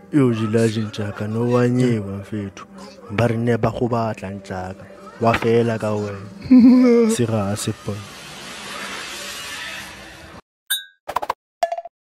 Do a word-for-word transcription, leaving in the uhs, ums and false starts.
Yo jilajin ntjaka no wa nyewa mfethu. Ba re ne ba go batla ntjaka. Wa fela ka wena. Sera se pone.